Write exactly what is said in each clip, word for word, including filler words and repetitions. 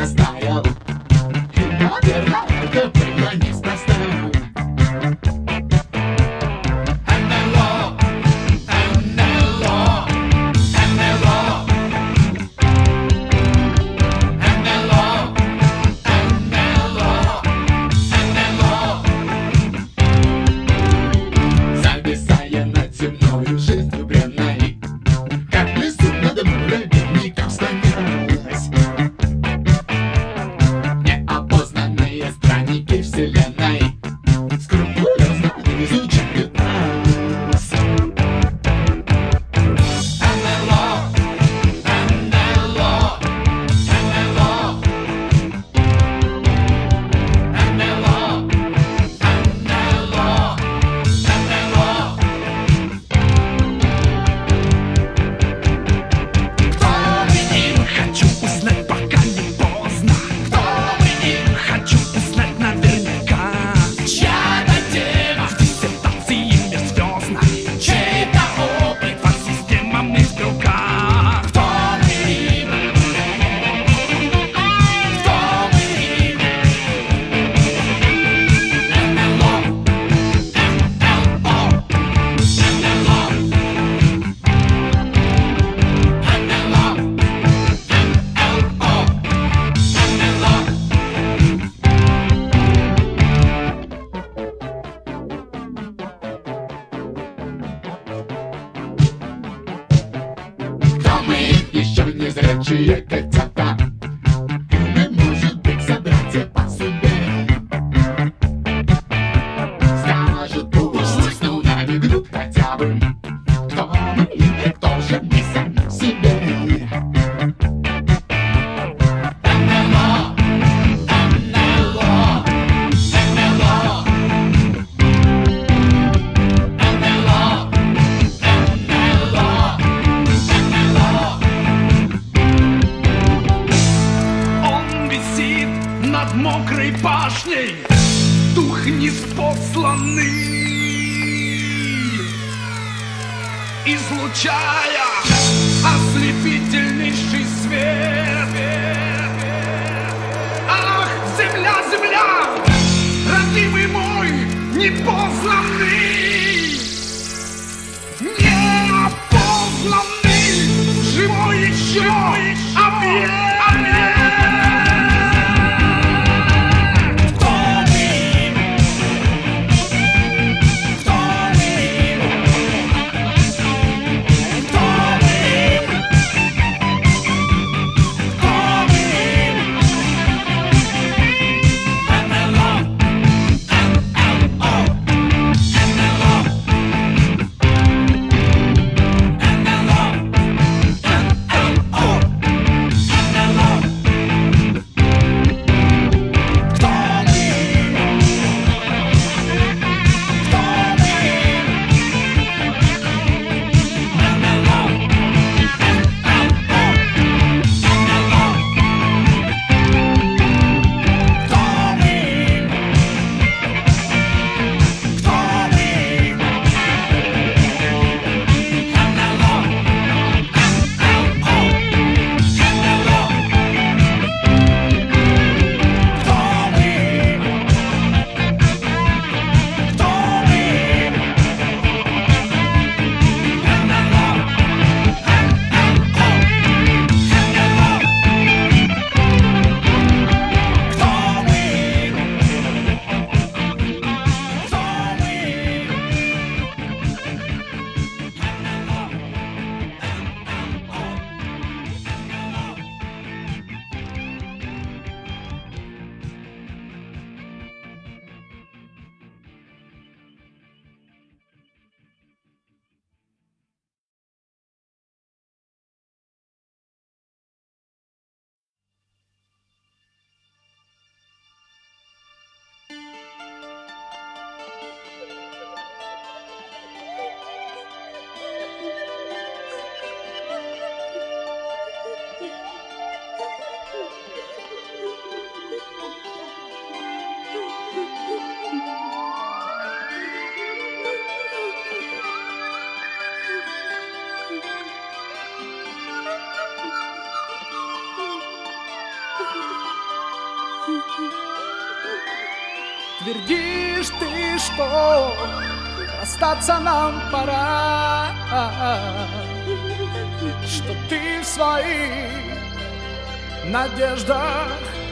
растаял. И, наверное, это было неспроста. Зависая над земною жизнью бренной, как в лесу над муравейником склонялась. Неопознанные странники вселенной скрупулезно изучают нас. НЛО, НЛО, НЛО, НЛО, НЛО, НЛО. Кто мы им? Хочу узнать, пока не поздно. Кто мы им? Хочу узнать наверняка. Чья-то тема, В диссертации межзвездной чей-то опыт. под системами в руках. Кто мы им? Кто мы им? НЛО, НЛО, НЛО, НЛО, Кто мы? Еще незрячие котята. Мы, может быть, собратья по судьбе. Скажут, пусть с нами гнут хотя бы. Кто мы и кто же мы сами себе. НЛО, НЛО, НЛО, НЛО, Он висит над мокрой башней, дух неспосланный, излучая ослепительнейший свет. Ах, земля, земля, родимый мой, непознанный, неопознанный, живой еще объект. Кто мы им? Кто мы им? Кто мы им? Кто мы им? НЛО, НЛО, НЛО, НЛО, НЛО, НЛО. Твердишь ты, что расстаться нам пора, что ты в своих надеждах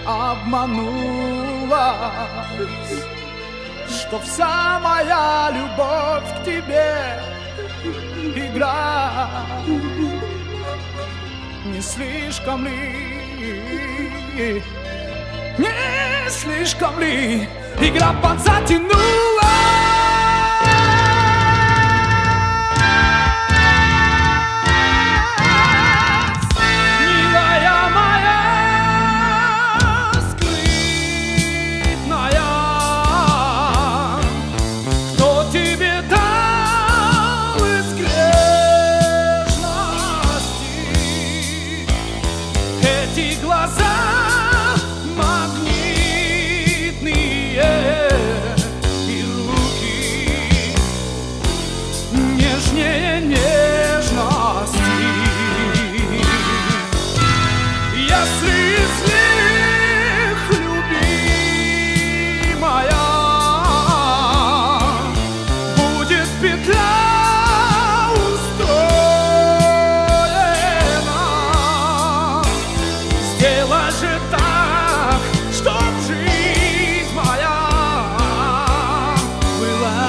обманулась, что вся моя любовь к тебе игра. Не слишком ли, не слишком ли игра подзатянулась? Милая моя скрытная, кто тебе дал из грешности эти глаза магнитные и руки нежнее нежности? Если из них любимая будет петля устроена, сделай же так, чтоб жизнь моя была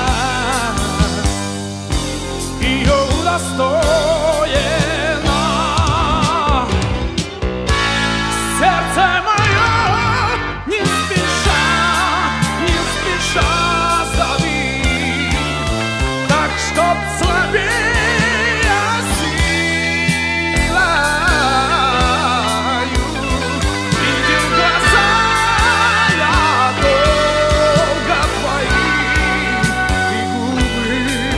ее удостоена. Сердце мое не спеша, не спеша зови, так чтоб слабее силою видел глаза я долго твои и губы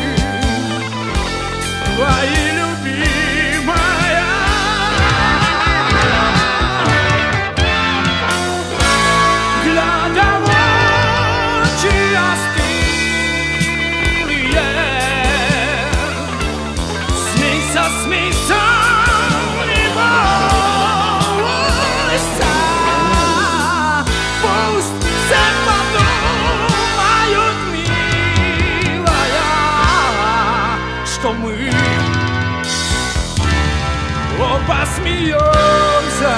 твои, любимая. Глядя в очи остылые, смейся, смейся, не бойся, пусть все подумают, милая, что мы оба смеемся.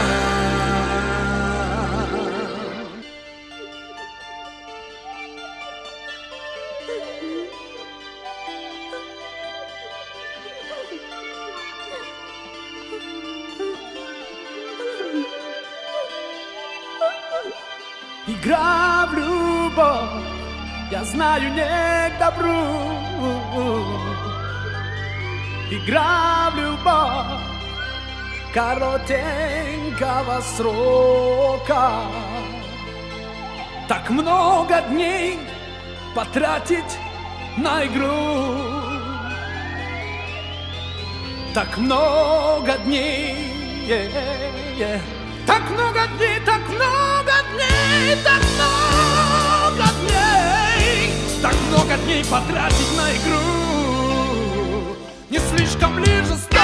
Игра в любовь, я знаю, не к добру. Игра в любовь коротенького срока. Так много дней потратить на игру, так много дней, yeah, yeah. Так много дней, так много дней, так много дней, так много дней потратить на игру. Не слишком ли жестоко?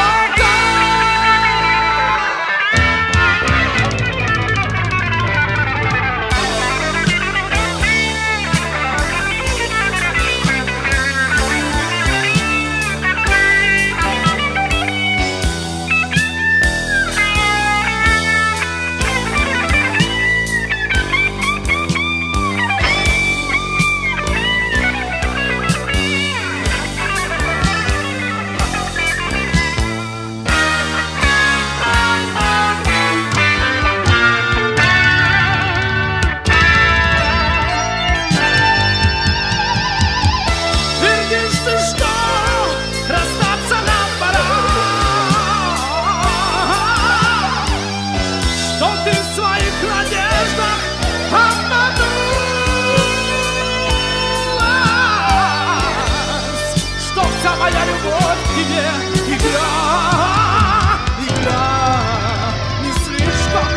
Моя любовь к тебе игра, игра, не слишком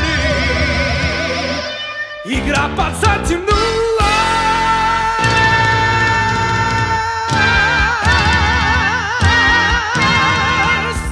ли игра подзатянулась?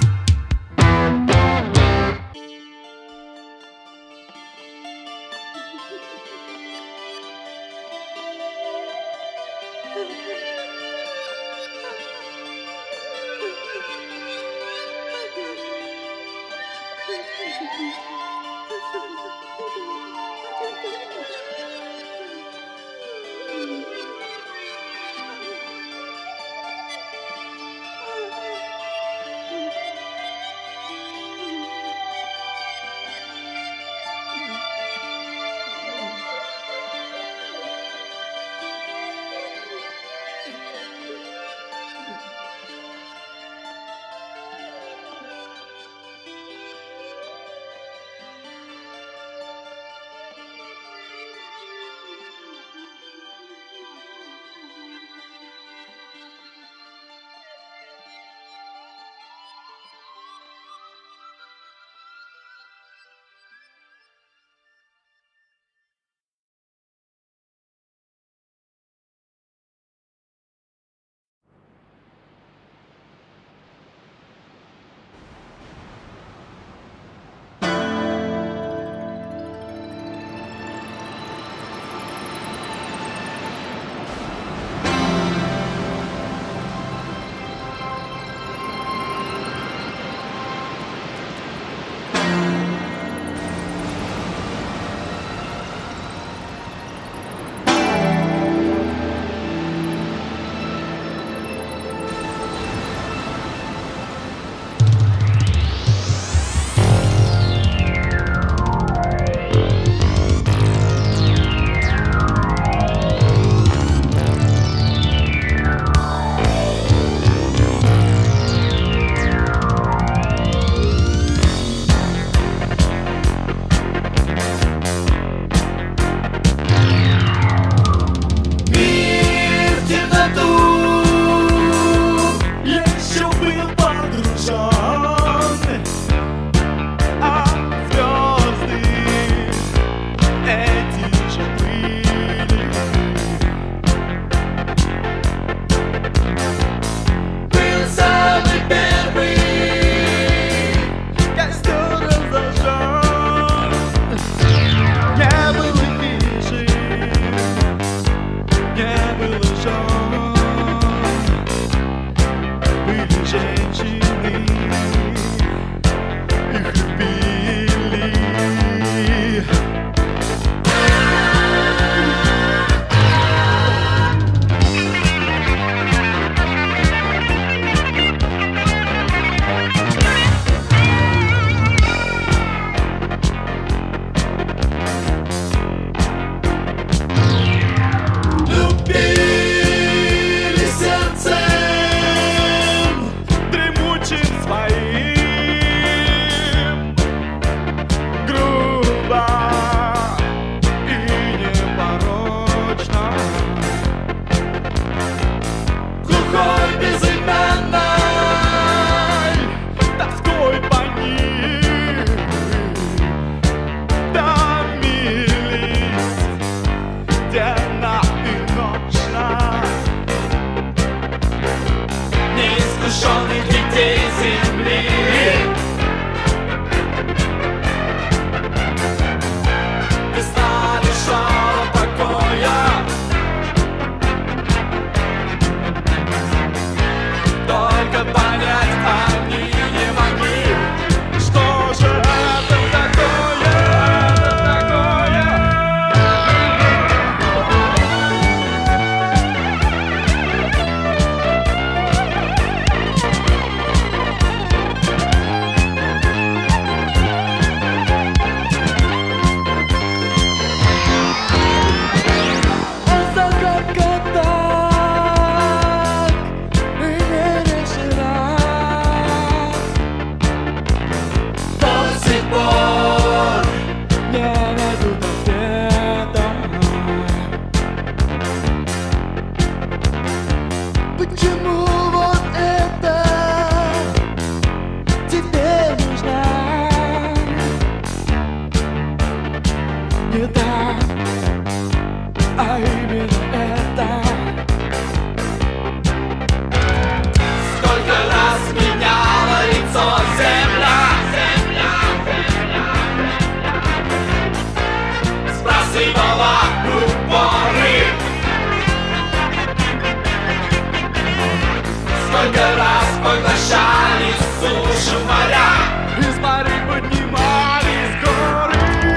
Сколько раз поглощали сушу моря, из моря поднимались горы.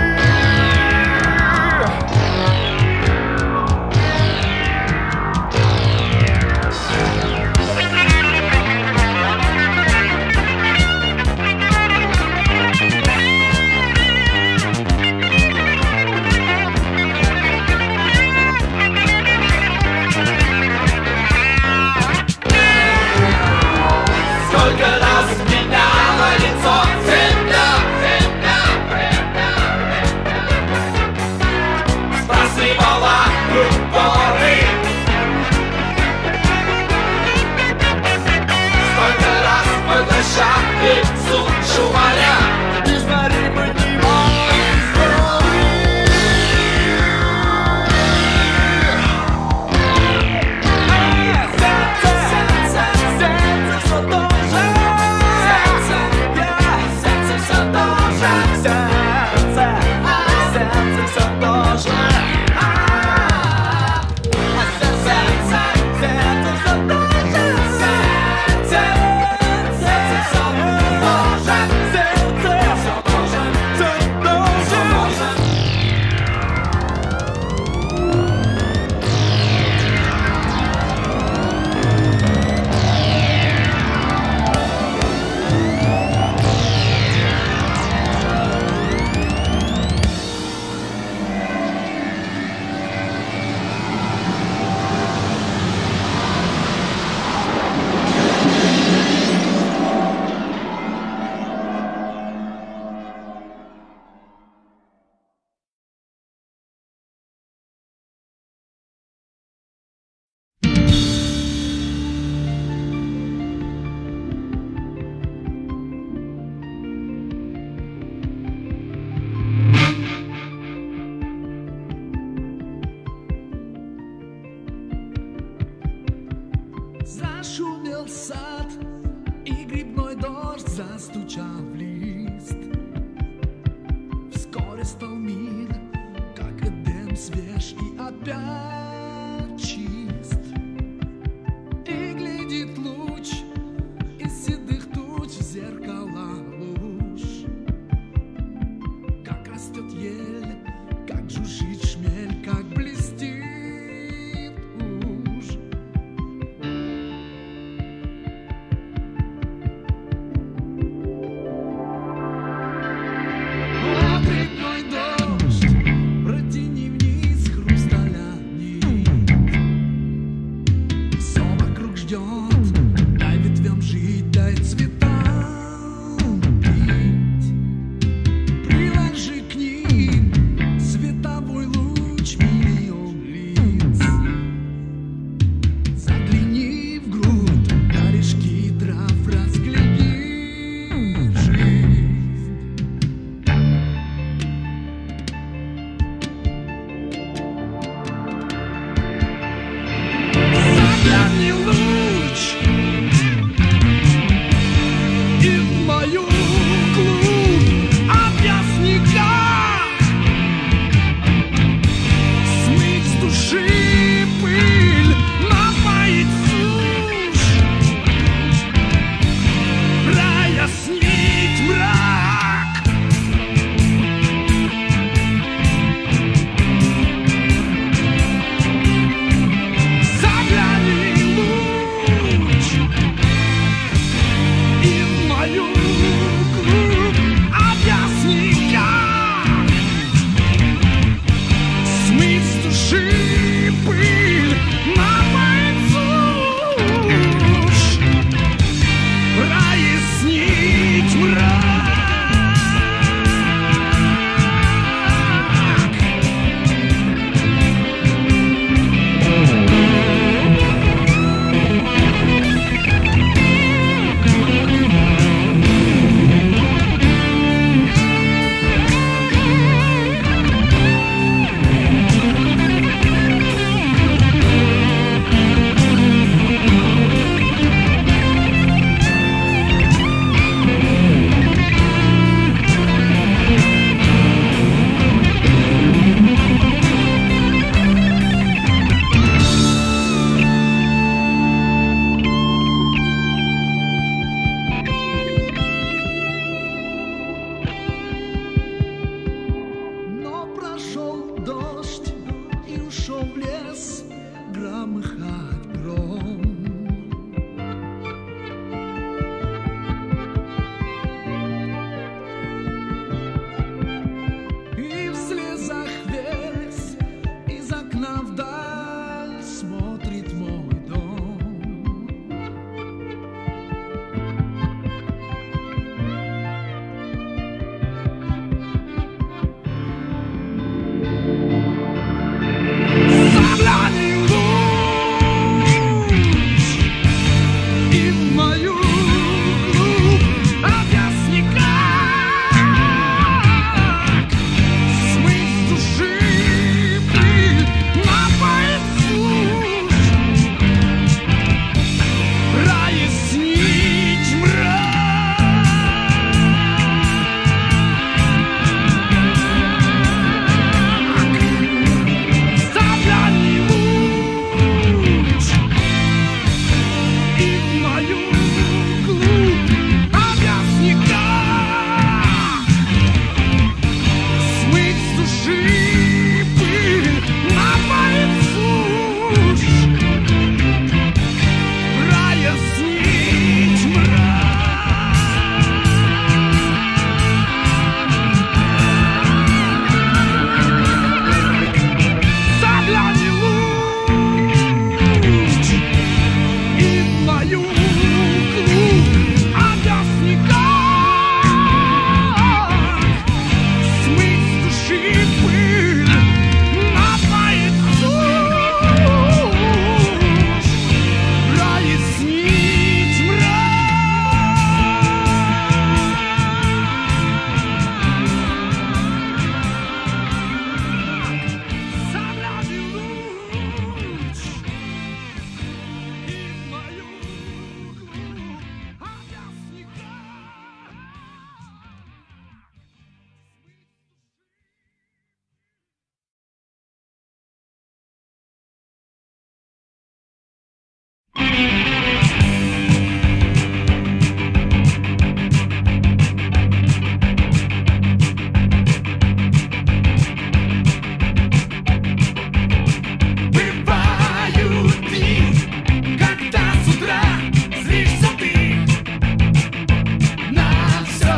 Сколько раз меняло лицо земля, земля, сбрасывала упоры. Сколько раз поглощали сушу моря, из моря поднимались горы. Зашумел сад, и грибной дождь застучал в лист. Вскоре стал мир, как Эдем, свеж и опять чист. И глядит луч из седых туч в зеркала луж. Как растет ель, как жужжит шмель, как блестит уж. Грибной дождь, протяни вниз хрусталя нить. Пошел дождь и ушел в лес громыхать гром. И в слезах весь из окна вдаль смотрит мой дом. Заглянь в луч и в мою глубь, объясни, как смыть с души пыль, напоить сушь, прояснить мрак. Заглянь в луч и в мою глубь, объясни, как смыть с души пыль, напоить сушь, прояснить мрак. Заглянь в луч и в мою глубь, объясни, как смыть с души пыль, напоить сушь, прояснить мрак. Заглянь в луч и в мою глубь, объясни, как. Бывают дни, когда с утра злишься ты на всё.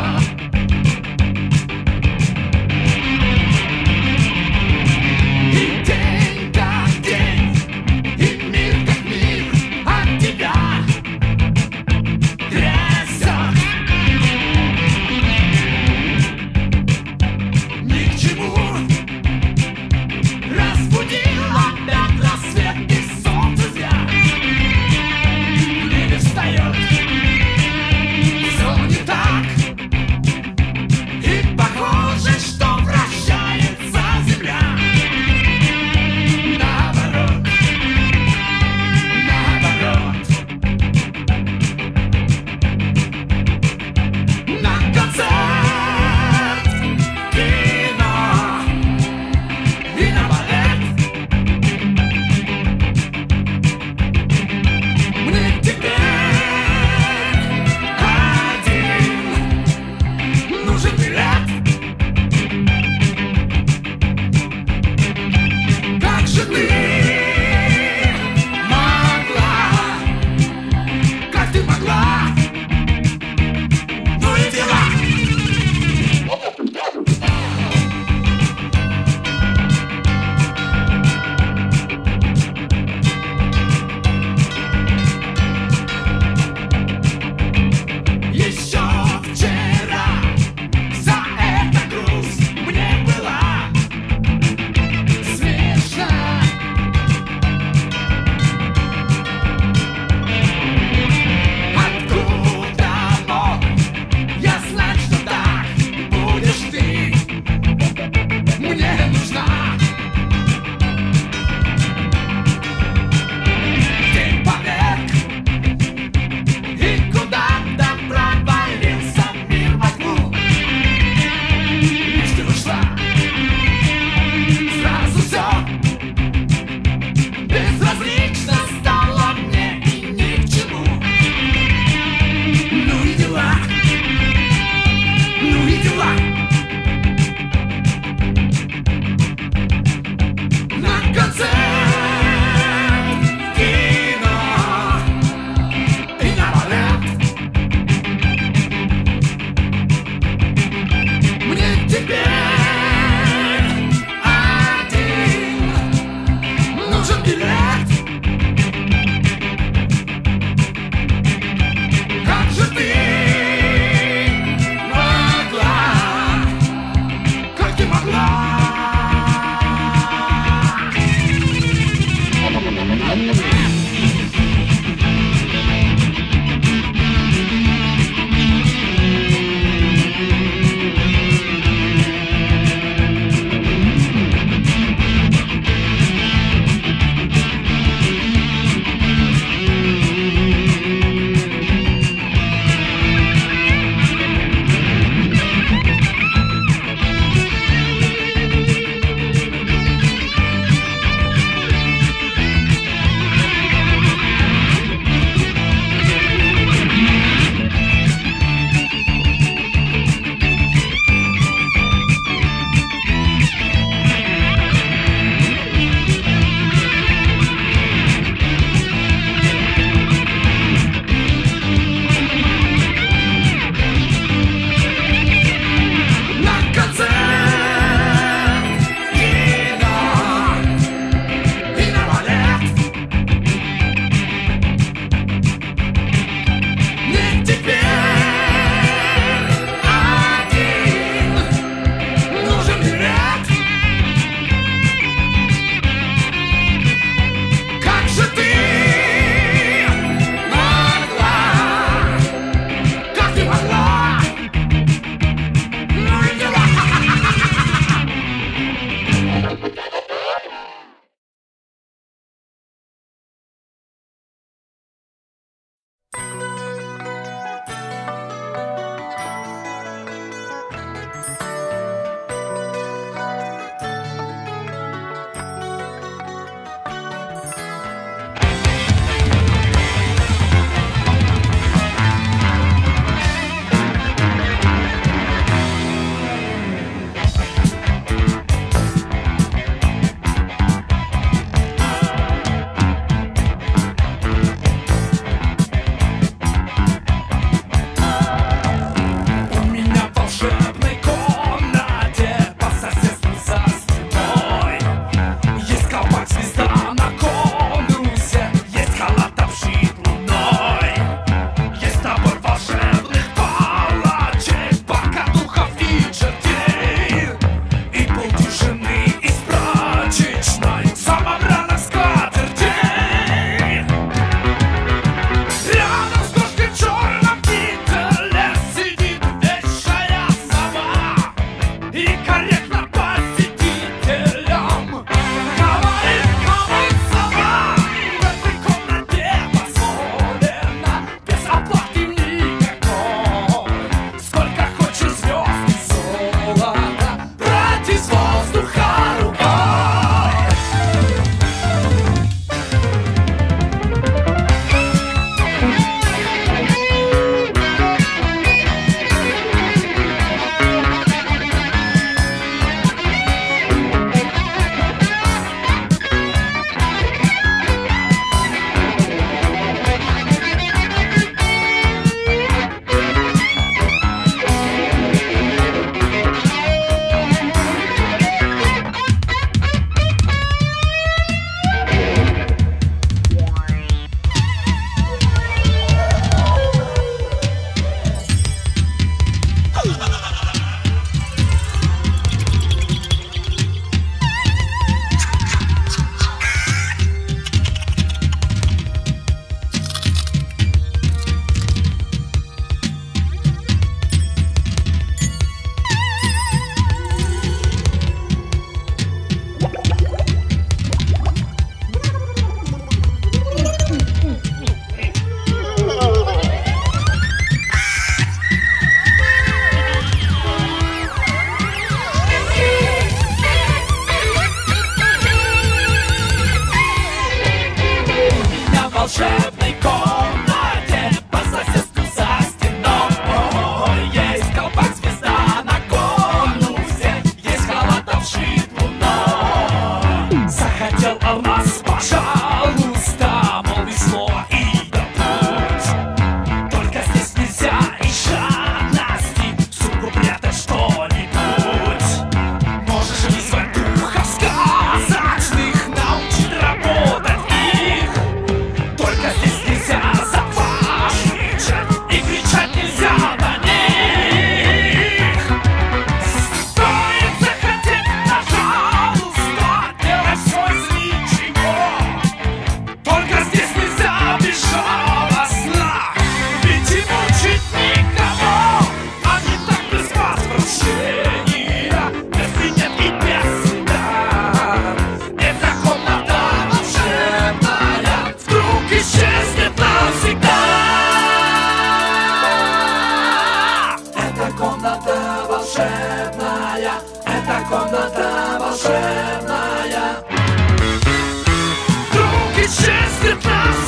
И день как день, и мир как мир от тебя трясёт. Ни к чему разбудил опять рассвет, и солнце зря в небе встает. Всё не так, и похоже, что вращается земля. Наоборот, наоборот. На концерт, кино и на балет мне теперь один нужен билет. Как же ты могла, как ты могла, ну и дела.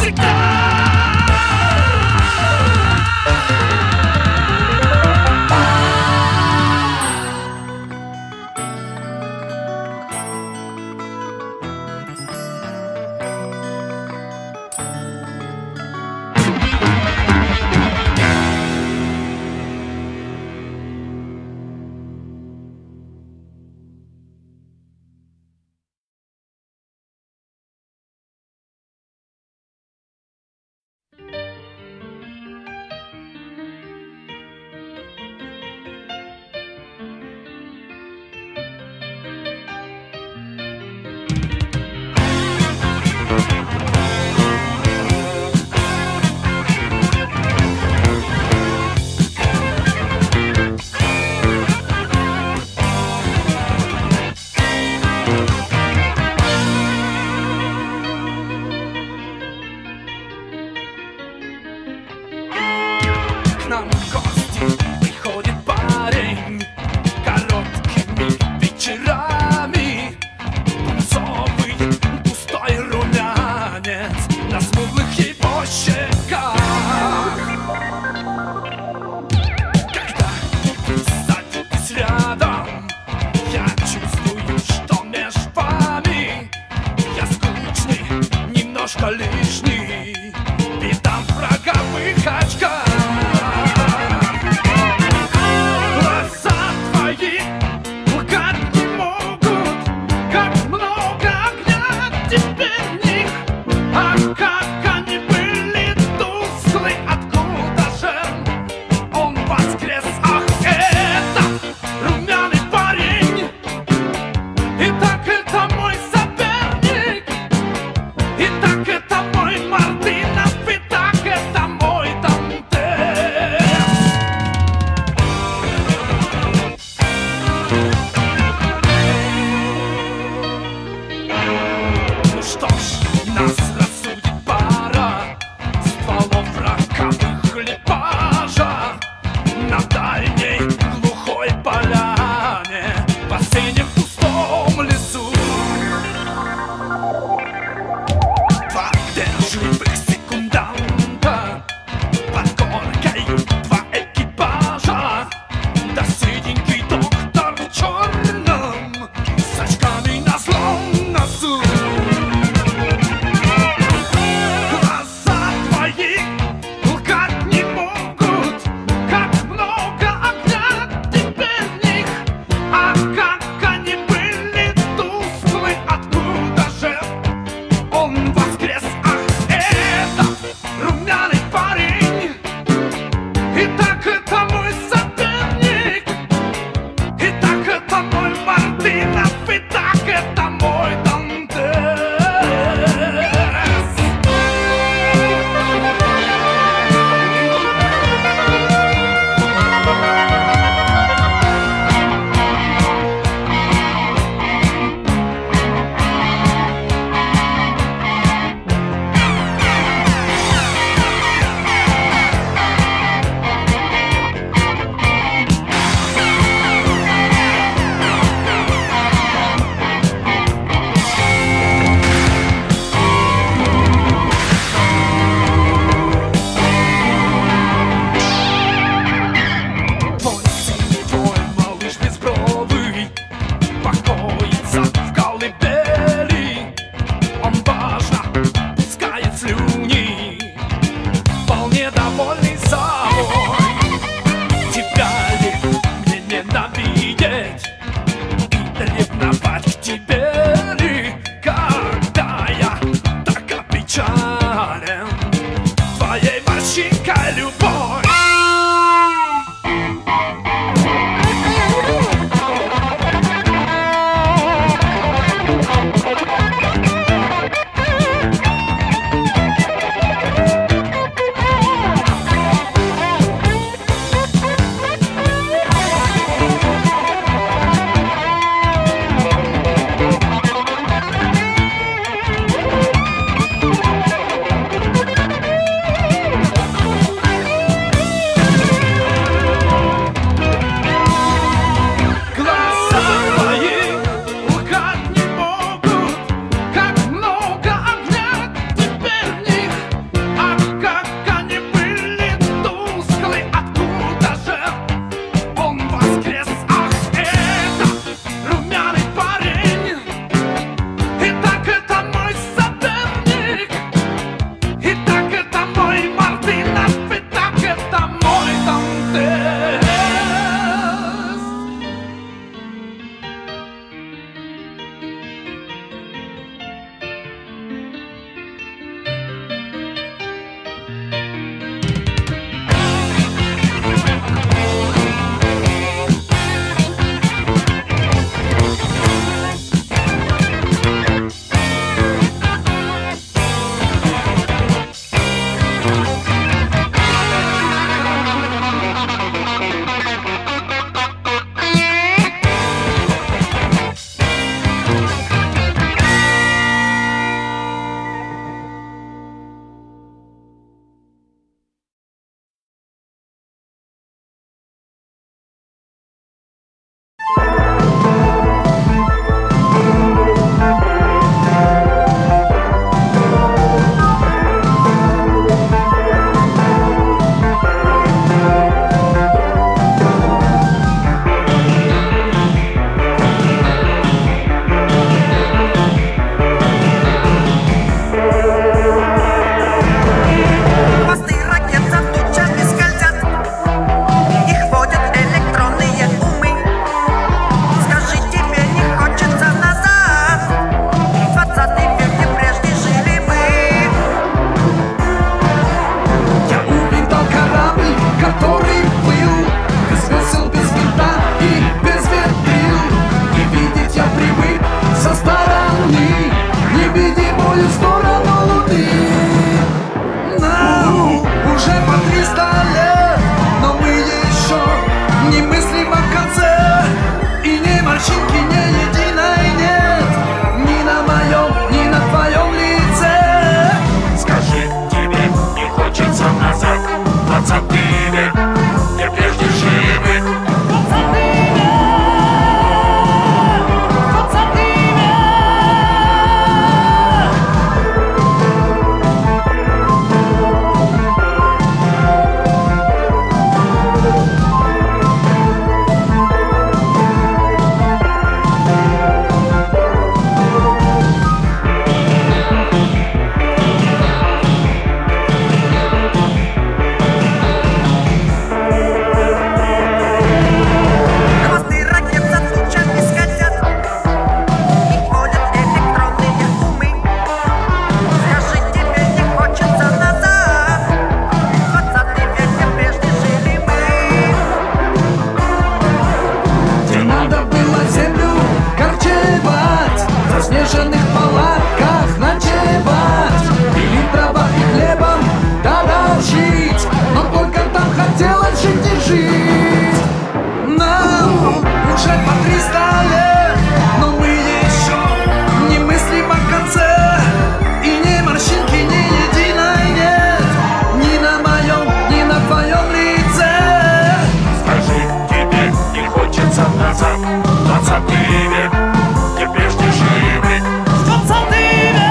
И так это мой вольных палатках ночевать, или трава и хлебом тогда жить, но только там хотелось жить и жить. Нам уже по триста лет, но мы еще не мыслим о конце, и ни морщинки, ни единой нет, ни на моем, ни на твоем лице. Скажи, тебе не хочется назад, двадцатый век, где прежде жили мы. Двадцатый век,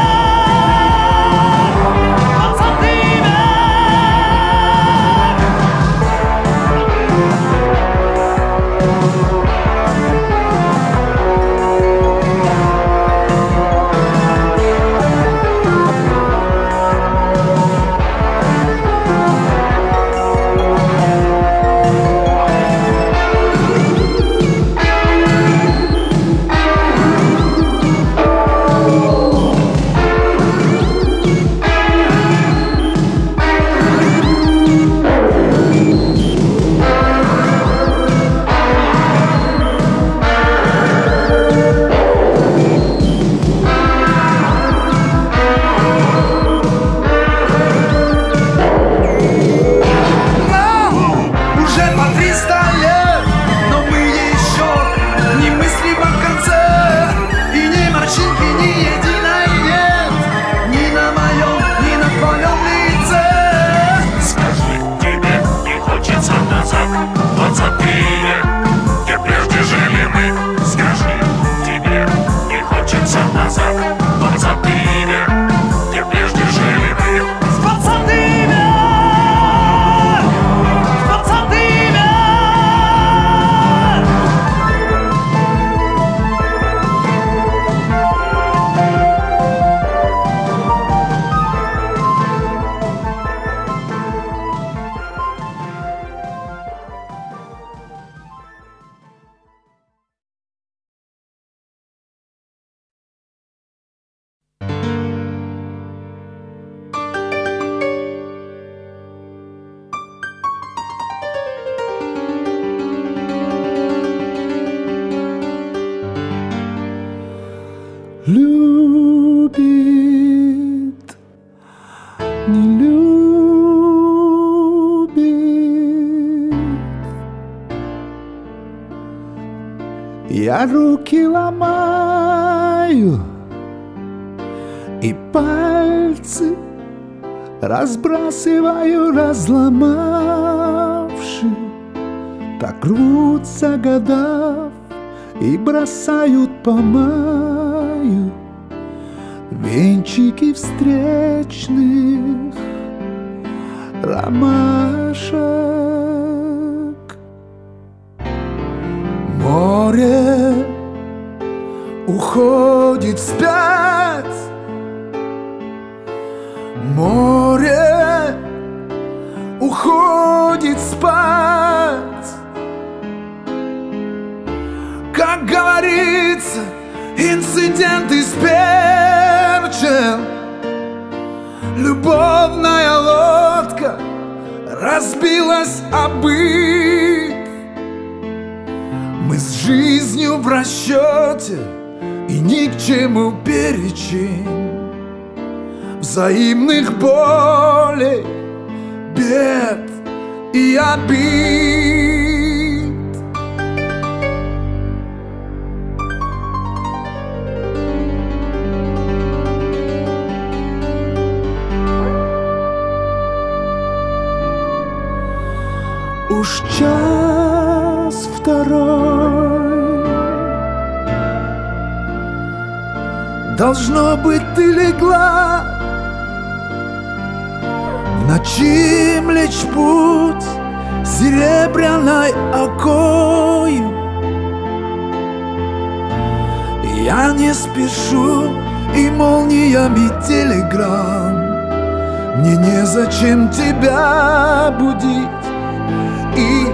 двадцатый век. Любит, не любит. Я руки ломаю и пальцы разбрасываю, разломавши. Так рвутся года и бросают по маю венчики встречных ромашек. Море уходит вспять, море уходит спать. Как говорится, инцидент исперчен, любовная лодка разбилась о бык. Мы с жизнью в расчете, и ни к чему перечин взаимных болей, бед и обид. Уж час второй, должно быть, ты легла. В ночи млечь путь серебряной окою. Я не спешу, и молниями телеграмм мне незачем тебя будить и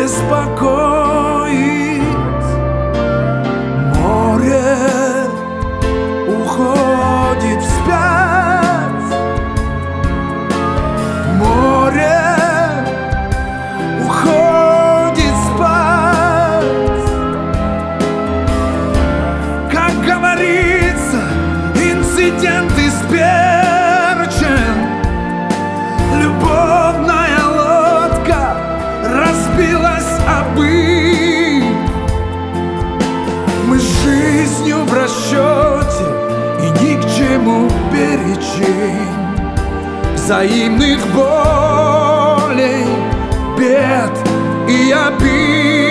беспокоить. Море уходит вспять, море уходит спать. Как говорится, инцидент исперчен. Любовная лодка разбилась о быт. Мы с жизнью в расчете и ни к чему перечин. Взаимных болей, бед и обид.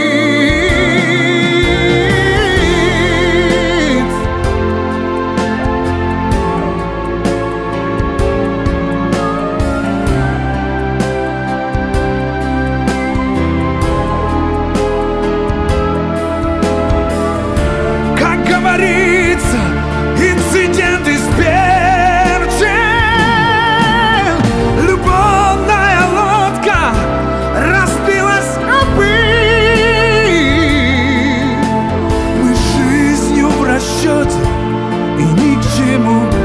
Как говорится, инцидент исперчен. Любовная лодка разбилась о быт. Мы с жизнью в расчете и ни к чему